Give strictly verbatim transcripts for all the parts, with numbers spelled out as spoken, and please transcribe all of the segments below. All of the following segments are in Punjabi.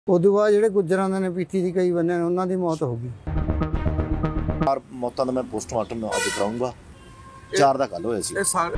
ਉਦੋਂ ਬਾਅਦ ਜਿਹੜੇ ਗੁੱਜਰਾਂ ਦੇ ਨੇ ਪੀਤੀ ਦੀ ਕਈ ਬੰਦੇ ਨੇ ਉਹਨਾਂ ਦੀ ਮੌਤ ਹੋ ਗਈ। ਚਾਰ ਮੌਤਾਂ ਦਾ ਮੈਂ ਪੋਸਟਮਾਰਟਮ ਅੱਜ ਕਰਾਉਂਗਾ। ਚਾਰ ਦਾ ਕੱਲ ਹੋਇਆ ਸੀ। ਇਹ ਸਾਰੇ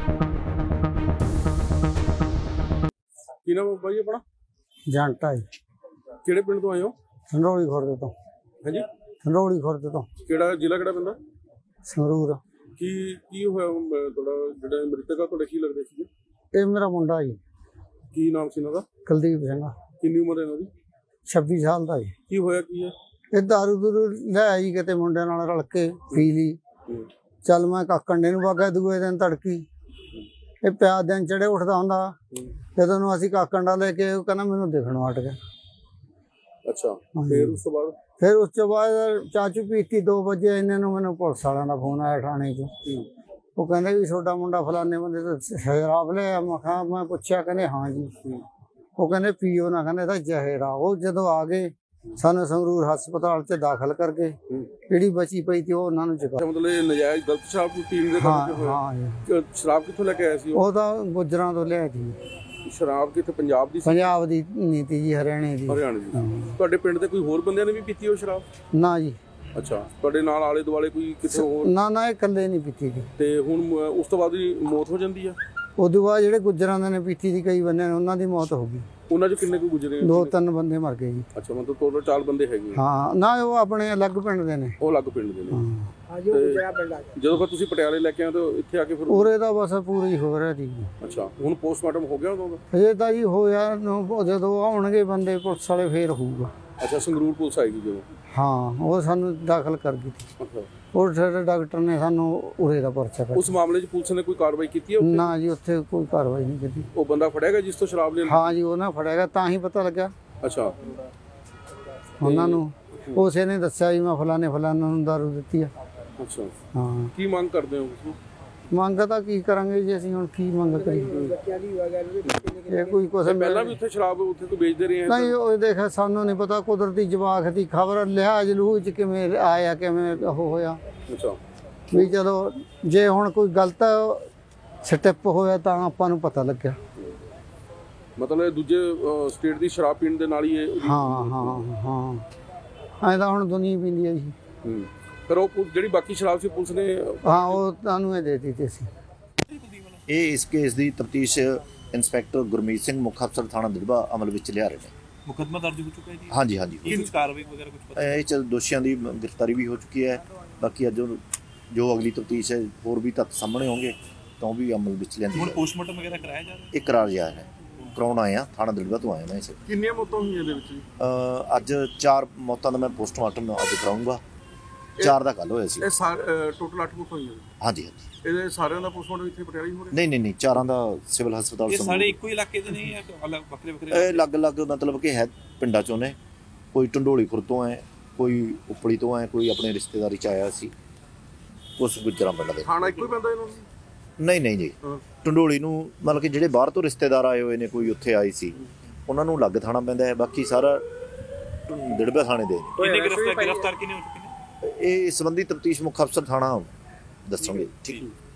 ਕੀ ਨਾਮ ਬਾਈ ਆਪਣਾ? ਜੰਟਾ ਜੀ। ਕਿਹੜੇ ਪਿੰਡ ਤੋਂ ਆਏ ਹੋ? ਸੰਧੌਲੀ ਖੁਰਦ ਤੋਂ। ਹਾਂਜੀ, ਸੰਧੌਲੀ ਖੁਰਦ ਤੋਂ। ਕਿਹੜਾ ਜ਼ਿਲ੍ਹਾ, ਕਿਹੜਾ ਪਿੰਡ? ਸੰਗਰੂਰ। ਕੀ ਕੀ ਹੋਇਆ ਤੁਹਾਡਾ ਜਿਹੜਾ ਮ੍ਰਿਤਕ ਆ, ਤੁਹਾਡੇ ਕੀ ਲੱਗਦੇ ਸੀ? ਇਹ ਮੇਰਾ ਮੁੰਡਾ ਜੀ। ਕੀ ਨਾਮ ਸੀ ਇਹਨਾਂ ਦਾ? ਕੁਲਦੀਪ ਸਿੰਘ। ਕਿੰਨੀ ਉਮਰ ਹੈ ਇਹਨਾਂ ਦੀ? ਛੱਬੀ ਸਾਲ ਦਾ ਜੀ। ਕੀ ਹੋਇਆ ਕੀ ਹੈ? ਇਹ ਦਾਰੂ ਦੂਰੂ ਲੈ ਆਈ ਕਿਤੇ ਮੁੰਡਿਆਂ ਨਾਲ ਰਲ ਕੇ ਪੀ ਲਈ। ਚੱਲ ਮੈਂ ਕਾਕੰਡੇ ਨੂੰ ਵਗਾ ਦੂਏ ਦਿਨ ਤੜਕੀ ਇਹ ਪਿਆ ਦਿਨ ਚੜੇ ਉੱਠਦਾ ਹੁੰਦਾ। ਜਦੋਂ ਨੂੰ ਅਸੀਂ ਕਾਕੰਡਾ ਲੈ ਕੇ ਉਹ ਕਹਿੰਦਾ ਮੈਨੂੰ ਦਿਖਣੋਂ ਹਟ ਗਿਆ। ਅੱਛਾ, ਫਿਰ ਉਸ ਤੋਂ ਬਾਅਦ ਫਿਰ ਉਸ ਤੋਂ ਬਾਅਦ ਚਾਚੂ ਪੀਤੀ ਦੋ ਵਜੇ ਇਹਨਾਂ ਨੂੰ ਮੈਨੂੰ ਪੁਲਿਸ ਵਾਲਿਆਂ ਦਾ ਫੋਨ ਆਇਆ ਥਾਣੇ 'ਚੋਂ। ਉਹ ਕਹਿੰਦੇ ਵੀ ਤੁਹਾਡਾ ਮੁੰਡਾ ਫਲਾਣੇ ਬੰਦੇ ਤੋਂ ਸ਼ਰਾਬ ਲਿਆ। ਮੈਂ ਕਿਹਾ ਮੈਂ ਪੁੱਛਿਆ, ਕਹਿੰਦੇ ਹਾਂ ਜੀ। ਉਹ ਕਹਿੰਦੇ ਪੀਓ ਨਾ, ਕਹਿੰਦੇ ਇਹਦਾ ਜ਼ਹਿਰ ਆ। ਉਹ ਜਦੋਂ ਆ ਗਏ ਸਾਨੂੰ ਸੰਗਰੂਰ ਹਸਪਤਾਲ 'ਚ ਦਾਖਲ ਕਰਕੇ ਜਿਹੜੀ ਬਚੀ ਪਈ ਤੀ ਉਹ ਉਹਨਾਂ ਨੂੰ ਚੁਕਾ। ਮਤਲਬ ਇਹ ਨਜਾਇਜ਼ ਗਲਤ ਸ਼ਰਾਬ ਪੀਣ ਦੇ ਕਰਕੇ ਹੋਇਆ? ਹਾਂ। ਸ਼ਰਾਬ ਕਿੱਥੋਂ ਲੈ ਕੇ ਆਇਆ ਸੀ ਉਹ? ਤਾਂ ਗੁੱਜਰਾਂ ਤੋਂ ਲਿਆ ਸੀ। ਸ਼ਰਾਬ ਕਿੱਥੇ ਪੰਜਾਬ ਦੀ? ਪੰਜਾਬ ਦੀ ਨੀਤੀ ਜੀ, ਹਰਿਆਣੇ ਦੀ। ਹਰਿਆਣੇ ਦੀ। ਤੁਹਾਡੇ ਪਿੰਡ ਦੇ ਕੋਈ ਹੋਰ ਬੰਦਿਆਂ ਨੇ ਵੀ ਪੀਤੀ ਉਹ ਸ਼ਰਾਬ? ਨਾ ਜੀ। ਅੱਛਾ, ਤੁਹਾਡੇ ਨਾਲ ਆਲੇ ਦੁਆਲੇ ਕੋਈ ਕਿਤੇ ਹੋਰ? ਨਾ ਨਾ, ਇਹ ਇਕੱਲੇ ਨਹੀਂ ਪੀਤੀ ਜੀ। ਤੇ ਹੁਣ ਉਸ ਤੋਂ ਬਾਅਦ ਹੀ ਮੌਤ ਹੋ ਜਾਂਦੀ ਆ? ਉਦੋਂ ਬਾਅਦ ਜਿਹੜੇ ਗੁੱਜਰਾਂ ਦੇ ਨੇ ਪੀਤੀ ਦੀ ਕਈ ਬੰਦੇ ਨੇ ਉਹਨਾਂ ਦੀ ਮੌਤ ਹੋ ਗਈ। ਉਹਨਾਂ ਚ ਕਿੰਨੇ ਕੁ ਗੁਜ਼ਰੇ? ਦੋ ਤਿੰਨ ਬੰਦੇ ਮਰ ਗਏ ਜੀ। ਅੱਛਾ, ਮਤਲਬ ਟੋਟਲ ਚਾਰ ਬੰਦੇ ਹੈਗੇ? ਹਾਂ ਨਾ, ਉਹ ਆਪਣੇ ਅਲੱਗ ਪਿੰਡ ਦੇ ਨੇ। ਉਹ ਅਲੱਗ ਪਿੰਡ ਦੇ ਨੇ। ਜਦੋਂ ਫਿਰ ਤੁਸੀਂ ਪਟਿਆਲੇ ਲੈ ਕੇ ਆਏ ਤਾਂ ਇੱਥੇ ਆ ਕੇ ਫਿਰ ਉਰੇ ਦਾ ਬਸ ਪੂਰੀ ਹੋ ਰਿਹਾ ਜੀ। ਅੱਛਾ, ਹੁਣ ਪੋਸਟਮਾਰਟਮ ਹੋ ਗਿਆ ਉਦੋਂ ਦਾ? ਹਜੇ ਤਾਂ ਜੀ ਹੋਇਆ, ਜਦੋਂ ਆਉਣਗੇ ਬੰਦੇ ਪੁਲਿਸ ਵਾਲੇ ਫੇਰ ਹੋਊਗਾ। ਅੱਛਾ, ਸੰਗਰੂਰ ਪੁਲਿਸ ਆਏਗੀ ਜਦੋਂ? ਹਾਂ, ਉਹ ਸਾਨੂੰ ਦਾਖਲ ਕਰ ਗਈ ਸੀ। ਅੱਛਾ, ਉਹ ਸਾਡੇ ਡਾਕਟਰ ਨੇ ਸਾਨੂੰ ਉਰੇ ਦਾ ਪਰਚਾ ਕਰ। ਉਸ ਮਾਮਲੇ 'ਚ ਪੁਲਿਸ ਨੇ ਕੋਈ ਕਾਰਵਾਈ ਕੀਤੀ ਹੈ? ਨਾ ਜੀ, ਉੱਥੇ ਕੋਈ ਕਾਰਵਾਈ ਨਹੀਂ ਕੀਤੀ। ਉਹ ਬੰਦਾ ਫੜਿਆ ਗਿਆ ਜਿਸ ਤੋਂ ਸ਼ਰਾਬ ਲਿਆ? ਹਾਂ ਜੀ, ਉਹ ਨਾ ਫੜਿਆ ਗਿਆ ਤਾਂ ਹੀ ਪਤਾ ਲੱਗਾ। ਅੱਛਾ, ਉਹਨਾਂ ਨੂੰ ਉਸੇ ਨੇ ਦੱਸਿਆ ਜੀ ਮੈਂ ਫਲਾਣੇ ਫਲਾਣੇ ਨੂੰ ਦਾਰੂ ਦਿੱਤੀ ਆ। ਅੱਛਾ, ਹਾਂ। ਕੀ ਮੰਗ ਕਰਦੇ ਹੋ ਤੁਸੀਂ? ਮੰਗ ਤਾਂ ਕੀ ਕਰਾਂਗੇ ਜੀ ਅਸੀਂ, ਹੁਣ ਕੀ ਮੰਗ ਕਰੀਏ? ਇਹ ਕੋਈ ਕੁਛ ਪਹਿਲਾਂ ਵੀ ਉੱਥੇ ਸ਼ਰਾਬ ਉੱਥੇ ਤੋਂ ਵੇਚਦੇ ਰਹੇ? ਨਹੀਂ, ਉਹ ਦੇਖ ਸਾਨੂੰ ਨਹੀਂ ਪਤਾ, ਕੁਦਰਤੀ ਜਵਾਕ ਦੀ ਖਬਰ ਲਿਹਾਜ਼ ਲੂਹ ਚ ਕਿਵੇਂ ਆਇਆ, ਕਿਵੇਂ ਉਹ ਹੋਇਆ। ਅੱਛਾ, ਵੀ ਜਦੋਂ ਜੇ ਹੁਣ ਕੋਈ ਗਲਤ ਸਟੈਪ ਹੋਇਆ ਤਾਂ ਆਪਾਂ ਨੂੰ ਪਤਾ ਲੱਗਿਆ। ਮਤਲਬ ਇਹ ਦੂਜੇ ਸਟੇਟ ਦੀ ਸ਼ਰਾਬ ਪੀਣ ਦੇ ਨਾਲ ਹੀ ਇਹ? ਹਾਂ ਹਾਂ ਹਾਂ, ਐਂ ਤਾਂ ਹੁਣ ਦੁਨੀਆ ਪੀਂਦੀ ਹੈ ਜੀ। ਹੂੰ, ਪਰ ਉਹ ਜਿਹੜੀ ਬਾਕੀ ਸ਼ਰਾਬ ਸੀ ਪੁਲਿਸ ਨੇ? ਹਾਂ, ਉਹ ਤੁਹਾਨੂੰ ਇਹ ਦੇ ਦਿੱਤੀ ਸੀ। ਇਹ ਇਸ ਕੇਸ ਦੀ ਤਫਤੀਸ਼ ਇੰਸਪੈਕਟਰ ਗੁਰਮੀਤ ਸਿੰਘ ਮੁੱਖ ਅਫਸਰ ਥਾਣਾ ਦਿੜਬਾ ਅਮਲ ਵਿੱਚ ਲਿਆ ਰਹੇ ਨੇ। ਮੁਕੱਦਮਾ ਦਰਜ ਹੋ ਚੁੱਕਾ ਹੈ ਜੀ? ਹਾਂਜੀ ਹਾਂਜੀ। ਕੀ ਕਾਰਵਾਈ ਵਗੈਰਾ ਕੁਝ ਪਤਾ? ਇਹ ਚ ਦੋਸ਼ੀਆਂ ਦੀ ਗ੍ਰਿਫਤਾਰੀ ਵੀ ਹੋ ਚੁੱਕੀ ਹੈ। ਬਾਕੀ ਅੱਜ ਜੋ ਅਗਲੀ ਤਫਤੀਸ਼ ਹੈ ਹੋਰ ਵੀ ਤੱਥ ਸਾਹਮਣੇ ਹੋਣਗੇ ਤਾਂ ਉਹ ਵੀ ਅਮਲ ਵਿੱਚ ਲਿਆਂਦੀ। ਹੁਣ ਪੋਸਟਮਾਰਟਮ ਵਗੈਰਾ ਕਰਾਇਆ ਜਾ ਰਿਹਾ? ਇਹ ਕਰਾਰ ਜਾ ਹੈ, ਕਰਾਉਣ ਆਏ ਆ, ਥਾਣਾ ਦਿੜਬਾ ਤੋਂ ਆਏ ਨੇ। ਇਸ ਕਿੰਨੀਆਂ ਮੌਤਾਂ ਹੋਈਆਂ ਇਹਦੇ ਵਿੱਚ? ਅੱਜ ਚਾਰ ਮੌਤਾਂ ਦਾ ਮੈਂ ਪੋਸਟਮਾਰਟਮ ਅੱਜ ਕਰਾਉਂਗਾ। ਚਾਰ ਦਾ ਕੱਲ ਹੋਇਆ ਸੀ। ਇਹ ਸਾਰੇ ਟੋਟਲ ਅੱਠ ਮੌਤਾਂ ਹੋਈਆਂ? ਹਾਂਜੀ ਹਾਂਜੀ। ਇਹਦੇ ਸਾਰਿਆਂ ਦਾ ਪੋਸਟਮਾਰਟਮ ਇੱਥੇ ਪਟਿਆਲੇ ਹੀ ਹੋ ਰਿਹਾ? ਨਹੀਂ ਨਹੀਂ ਨਹੀਂ, ਚਾਰਾਂ ਦਾ ਸਿਵਲ ਹਸਪਤਾਲ। ਇਹ ਸਾਰੇ ਇੱਕੋ ਹੀ ਇਲਾਕੇ ਦੇ ਨਹੀਂ ਜਾਂ ਅਲੱਗ ਵੱਖਰੇ ਵੱਖਰੇ? ਇਹ ਅਲੱਗ ਅਲੱਗ ਮਤਲਬ ਕਿ ਹੈ ਪਿੰਡਾਂ ਚੋਂ ਨੇ। ਕੋਈ ਢੰਡੋਲੀ ਖੁਰ ਤੋਂ ਹੈ, ਕੋਈ ਉਪਲੀ ਤੋਂ ਹੈ, ਕੋਈ ਆਪਣੇ ਰਿਸ਼ਤੇਦਾਰੀ ਚ ਆਇਆ ਸੀ, ਕੁਛ ਗੁੱਜਰਾਂ ਪਿੰਡ ਦੇ। ਖਾਣਾ ਇੱਕੋ ਹੀ ਪੈਂਦਾ ਇਹਨਾਂ ਨੂੰ? ਨਹੀਂ ਨਹੀਂ ਜੀ, ਢੰਡੋਲੀ ਨੂੰ ਮਤਲਬ ਕਿ ਜਿਹੜੇ ਬਾਹਰ ਤੋਂ ਰਿਸ਼ਤੇਦਾਰ ਆਏ ਹੋਏ ਨੇ, ਕੋਈ ਉੱਥੇ ਆਏ ਸੀ, ਉਹਨਾਂ ਨੂੰ ਅਲੱਗ ਥਾਣਾ ਪੈਂਦਾ ਹੈ। ਬਾਕੀ ਸਾਰਾ ਦਿੜਬਾ ਥਾਣੇ ਦੇ। ਕਿੰਨੇ ਗ੍ਰਿਫਤਾਰ ਗ੍ਰਿਫਤਾਰ ਕਿੰਨੇ ਹੋ ਚੁੱਕੇ ਨੇ? ਇਹ ਸੰਬੰਧੀ ਤਫਤੀਸ਼ ਮੁੱਖ ਅਫਸਰ ਥਾਣਾ ਦੱਸਣਗੇ। ਠੀਕ।